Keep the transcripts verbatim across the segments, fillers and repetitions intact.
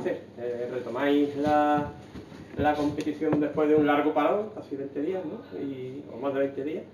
Mister, eh, retomáis la, la competición después de un largo parón, casi veinte días, ¿no? Y, o más de veinte días,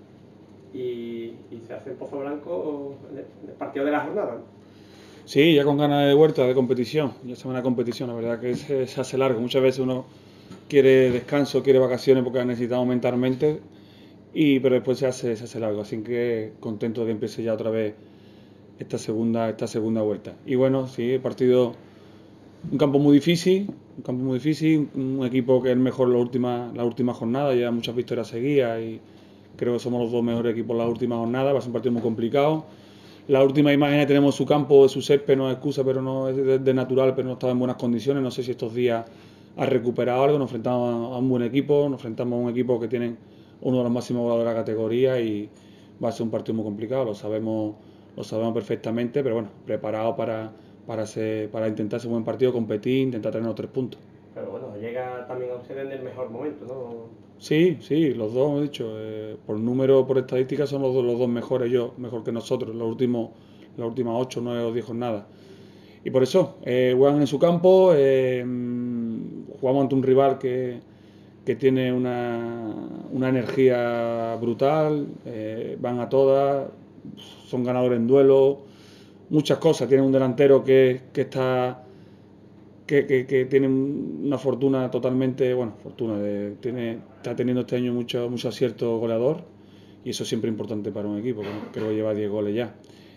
y, y se hace en Pozo Blanco en el, en el partido de la jornada, ¿no? Sí, ya con ganas de vuelta, de competición, ya se una competición, la verdad que se, se hace largo. Muchas veces uno quiere descanso, quiere vacaciones porque ha necesitado mentalmente, y, pero después se hace, se hace largo, así que contento de que empiece ya otra vez esta segunda, esta segunda vuelta. Y bueno, sí, el partido, un campo muy difícil, un campo muy difícil, un equipo que es el mejor la última, la última jornada, ya muchas victorias seguidas y creo que somos los dos mejores equipos en la última jornada, va a ser un partido muy complicado. La última imagen tenemos su campo, su césped, no es excusa, pero no es de, de natural, pero no estaba en buenas condiciones. No sé si estos días ha recuperado algo. Nos enfrentamos a un buen equipo, nos enfrentamos a un equipo que tiene uno de los máximos goleadores de la categoría y va a ser un partido muy complicado, lo sabemos, lo sabemos perfectamente, pero bueno, preparado para, para, ser, para intentar hacer un buen partido, competir, intentar tener los tres puntos. Pero bueno, llega también a ustedes en el mejor momento, ¿no? Sí, sí, los dos, he dicho, eh, por número, por estadística, son los dos, los dos mejores, yo, mejor que nosotros, los últimos, las últimas ocho, nueve o diez jornadas. Y por eso, eh, juegan en su campo, eh, jugamos ante un rival que, que tiene una, una energía brutal, eh, van a todas, son ganadores en duelo, muchas cosas. Tienen un delantero que, que está que, que, que tiene una fortuna totalmente, bueno, fortuna, de, tiene, está teniendo este año mucho, mucho acierto goleador y eso es siempre importante para un equipo, que creo que lleva diez goles ya.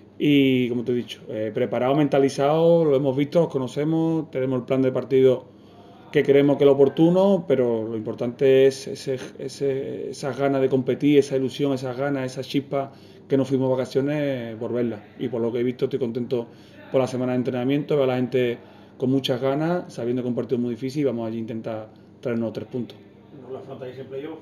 Y como te he dicho, eh, preparado, mentalizado, lo hemos visto, los conocemos, tenemos el plan de partido que creemos que es lo oportuno, pero lo importante es ese, ese, esas ganas de competir, esa ilusión, esas ganas, esa chispa que nos fuimos de vacaciones, por verla. Y por lo que he visto estoy contento por la semana de entrenamiento, veo a la gente con muchas ganas, sabiendo que es un partido muy difícil y vamos allí a intentar traernos tres puntos. ¿No lo afrontáis en playoff?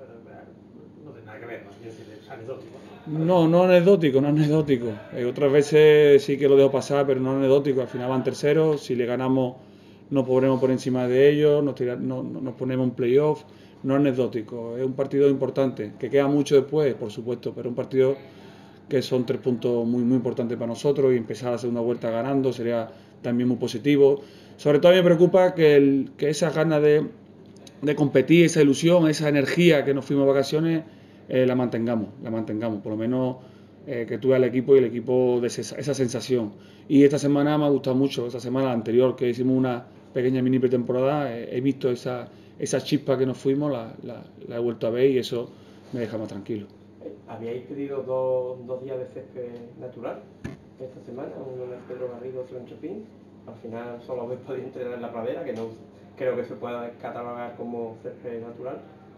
No tiene nada que ver, ¿no? Es anecdótico. No, no anecdótico, no anecdótico. Eh, otras veces sí que lo dejo pasar, pero no anecdótico. Al final van terceros, si le ganamos nos ponemos por encima de ellos, nos, tira, no, nos ponemos en playoff. No anecdótico, es un partido importante, que queda mucho después, por supuesto, pero un partido que son tres puntos muy, muy importantes para nosotros y empezar la segunda vuelta ganando sería también muy positivo. Sobre todo a mí me preocupa que, el, que esas ganas de, de competir, esa ilusión, esa energía que nos fuimos de vacaciones, eh, la mantengamos, la mantengamos, por lo menos eh, que tuve al equipo y el equipo de esa, esa sensación. Y esta semana me ha gustado mucho, esta semana anterior que hicimos una pequeña mini pretemporada, eh, he visto esa, esa chispa que nos fuimos, la, la, la he vuelto a ver y eso me deja más tranquilo. ¿Habíais pedido dos, dos días de césped natural esta semana? Uno en el Pedro Garrido, otro en Chopin. Al final solo habéis podido entrenar en la pradera, que no creo que se pueda catalogar como césped natural.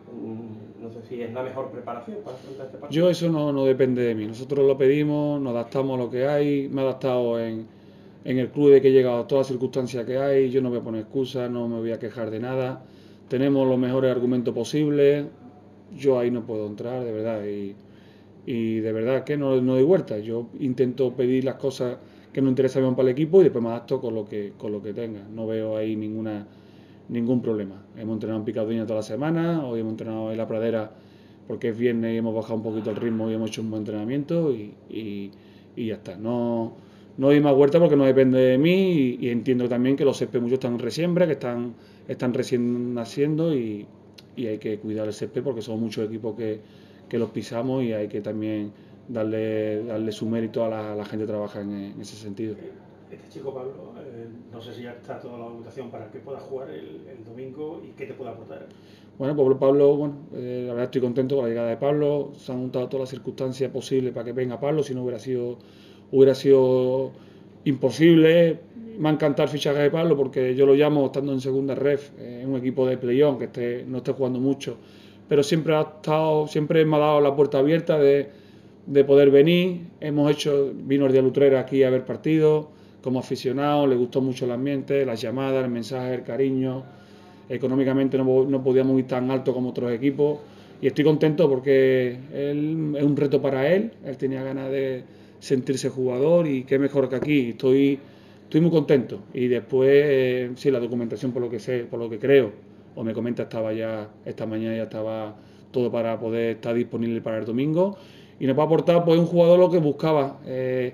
No sé si es la mejor preparación para afrontar este partido. Yo eso no, no depende de mí. Nosotros lo pedimos, nos adaptamos a lo que hay. Me he adaptado en, en el club de que he llegado a todas las circunstancias que hay. Yo no voy a poner excusas, no me voy a quejar de nada. Tenemos los mejores argumentos posibles. Yo ahí no puedo entrar, de verdad. Y, y de verdad que no, no doy vuelta. Yo intento pedir las cosas que nos interesan para el equipo y después me adapto con lo que, con lo que tenga. No veo ahí ninguna, ningún problema. Hemos entrenado en Picadueña toda la semana, hoy hemos entrenado en la pradera porque es viernes y hemos bajado un poquito el ritmo y hemos hecho un buen entrenamiento y, y, y ya está. No, no doy más vuelta porque no depende de mí y, y entiendo también que los céspedes muchos están en resiembra, que están, están recién naciendo y, y hay que cuidar el césped porque somos muchos equipos que, que los pisamos y hay que también darle, darle su mérito a la, a la gente que trabaja en, en ese sentido. Este chico Pablo, eh, no sé si ya está toda la documentación para que pueda jugar el, el domingo y qué te pueda aportar. Bueno, pues Pablo, bueno, eh, la verdad estoy contento con la llegada de Pablo, se han juntado todas las circunstancias posibles para que venga Pablo, si no hubiera sido, hubiera sido imposible. Me ha encantado el fichaje de Pablo porque yo lo llamo, estando en segunda ref, en eh, un equipo de play-on que esté, no esté jugando mucho, pero siempre ha estado, siempre me ha dado la puerta abierta de, de poder venir. Hemos hecho, vino el día Lutrera aquí a ver partidos como aficionado, le gustó mucho el ambiente, las llamadas, el mensaje, el cariño. Económicamente no, no podíamos ir tan alto como otros equipos y estoy contento porque él, es un reto para él, él tenía ganas de sentirse jugador y qué mejor que aquí, estoy, estoy muy contento. Y después, eh, sí, la documentación por lo que sé, por lo que creo, o me comenta, estaba ya, esta mañana ya estaba todo para poder estar disponible para el domingo y nos va a aportar pues un jugador lo que buscaba. Eh,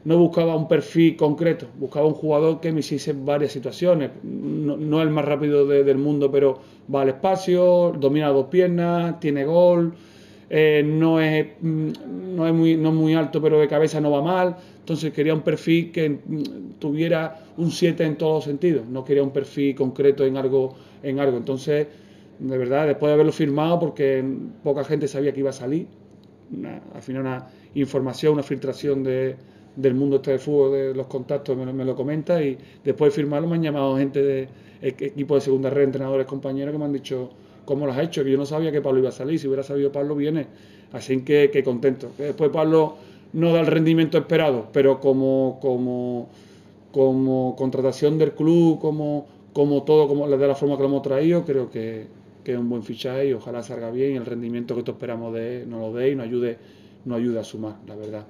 no buscaba un perfil concreto, buscaba un jugador que me hiciese varias situaciones. No, no es el más rápido de, del mundo, pero va al espacio, domina dos piernas, tiene gol, eh, no, es, no, es muy, no es muy alto, pero de cabeza no va mal. Entonces quería un perfil que tuviera un siete en todos los sentidos, no quería un perfil concreto en algo. En algo. Entonces, de verdad, después de haberlo firmado, porque poca gente sabía que iba a salir, una, al final una información, una filtración de, del mundo este de fútbol, de los contactos, me, me lo comenta, y después de firmarlo me han llamado gente de equipo de segunda red, entrenadores, compañeros, que me han dicho cómo lo has hecho, que yo no sabía que Pablo iba a salir. Si hubiera sabido Pablo, viene. Así que, que contento. Que después Pablo no da el rendimiento esperado, pero como, como, como contratación del club, como, como todo, como de la forma que lo hemos traído, creo que, que es un buen fichaje y ojalá salga bien y el rendimiento que todos esperamos de él nos lo dé y nos ayude, nos ayude a sumar, la verdad.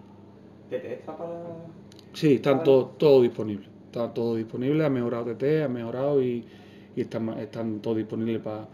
¿T T está para...? Sí, están todo, todo disponible. Está todo disponible, ha mejorado T T, ha mejorado y, y están, están todos disponibles para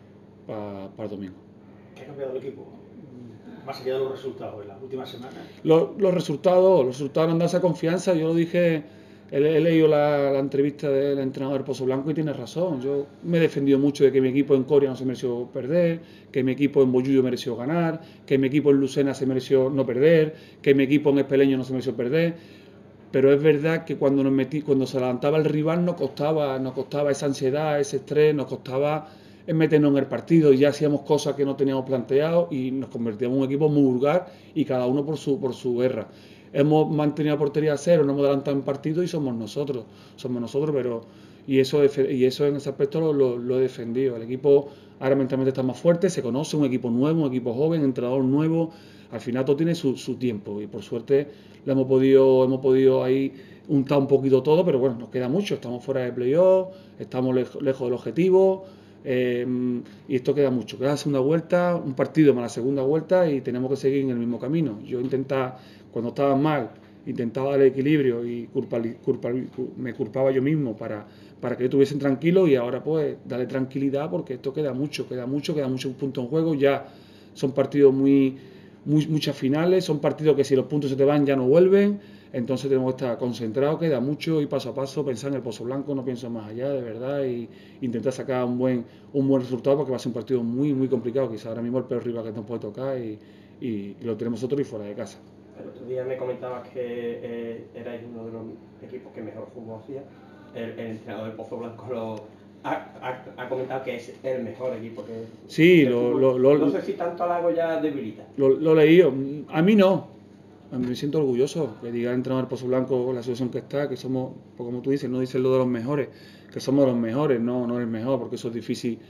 pa, pa el domingo. ¿Qué ha cambiado el equipo? Más allá de los resultados en las últimas semanas. Los, los resultados, los resultados han dado esa confianza. Yo lo dije, he, he leído la, la entrevista del entrenador Pozo Blanco y tiene razón. Yo me he defendido mucho de que mi equipo en Coria no se mereció perder, que mi equipo en Bollullo mereció ganar, que mi equipo en Lucena se mereció no perder, que mi equipo en Espeleño no se mereció perder. Pero es verdad que cuando nos metí, cuando se levantaba el rival nos costaba, nos costaba esa ansiedad, ese estrés, nos costaba en meternos en el partido y ya hacíamos cosas que no teníamos planteado y nos convertíamos en un equipo muy vulgar y cada uno por su por su guerra. Hemos mantenido la portería a cero, no hemos adelantado en partido y somos nosotros, somos nosotros, pero y eso y eso en ese aspecto lo, lo, lo he defendido. El equipo ahora mentalmente está más fuerte, se conoce, un equipo nuevo, un equipo joven, entrenador nuevo. Al final todo tiene su, su tiempo y por suerte lo hemos podido, hemos podido ahí untar un poquito todo, pero bueno, nos queda mucho, estamos fuera de playoff, estamos lejos, lejos del objetivo. Eh, y esto queda mucho, queda la segunda vuelta, un partido más la segunda vuelta y tenemos que seguir en el mismo camino. Yo intentaba, cuando estaba mal, intentaba dar equilibrio y culpa, culpa, me culpaba yo mismo para, para que estuviesen tranquilos y ahora pues darle tranquilidad porque esto queda mucho, queda mucho, queda mucho puntos en juego, ya son partidos muy, muy, muchas finales, son partidos que si los puntos se te van ya no vuelven. Entonces tenemos que estar concentrados, queda mucho y paso a paso pensar en el Pozo Blanco, no pienso más allá, de verdad, y intentar sacar un buen un buen resultado porque va a ser un partido muy muy complicado, quizá ahora mismo el peor rival que nos puede tocar y, y, y lo tenemos nosotros y fuera de casa. El otro día me comentabas que eh, erais uno de los equipos que mejor fútbol hacía. El, el entrenador del Pozo Blanco lo, ha, ha, ha comentado que es el mejor equipo que... Sí, lo, lo, lo, no sé si tanto halago ya debilita. Lo, lo leí, a mí no. A mí me siento orgulloso que diga el entrenador del Pozo Blanco la asociación que está, que somos, pues como tú dices, no dices lo de los mejores, que somos los mejores, no, no el mejor, porque eso es difícil.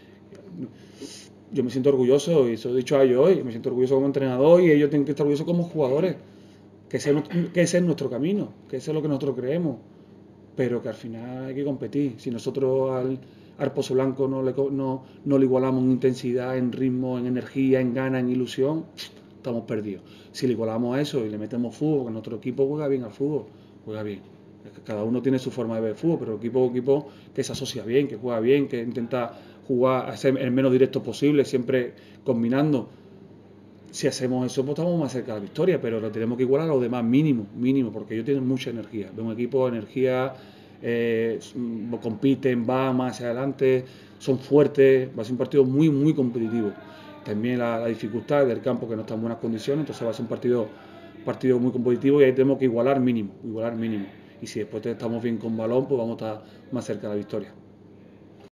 Yo me siento orgulloso, y eso he dicho a ellos hoy, me siento orgulloso como entrenador y ellos tienen que estar orgullosos como jugadores, que ese, que ese es nuestro camino, que ese es lo que nosotros creemos, pero que al final hay que competir. Si nosotros al, al Pozo Blanco no le, no, no le igualamos en intensidad, en ritmo, en energía, en ganas, en ilusión, estamos perdidos. Si le igualamos a eso y le metemos fútbol, que nuestro equipo juega bien al fútbol, juega bien. Es que cada uno tiene su forma de ver el fútbol, pero el equipo equipo que se asocia bien, que juega bien, que intenta jugar, hacer el menos directo posible, siempre combinando. Si hacemos eso, pues estamos más cerca de la victoria, pero lo tenemos que igualar a los demás mínimo, mínimo, porque ellos tienen mucha energía. De un equipo de energía, eh, compiten, van más hacia adelante, son fuertes, va a ser un partido muy, muy competitivo. También la, la dificultad del campo que no está en buenas condiciones, entonces va a ser un partido, partido muy competitivo y ahí tenemos que igualar mínimo, igualar mínimo. Y si después estamos bien con balón, pues vamos a estar más cerca de la victoria.